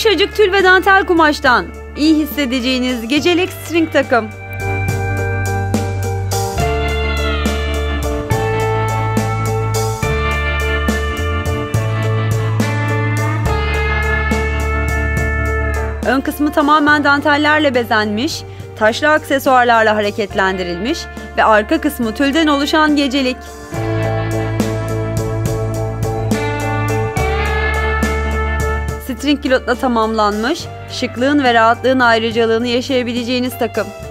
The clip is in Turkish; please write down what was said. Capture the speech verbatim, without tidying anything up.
Yumuşacık tül ve dantel kumaştan iyi hissedeceğiniz gecelik string takım. Ön kısmı tamamen dantellerle bezenmiş, taşlı aksesuarlarla hareketlendirilmiş ve arka kısmı tülden oluşan gecelik. String kilotla tamamlanmış, şıklığın ve rahatlığın ayrıcalığını yaşayabileceğiniz takım.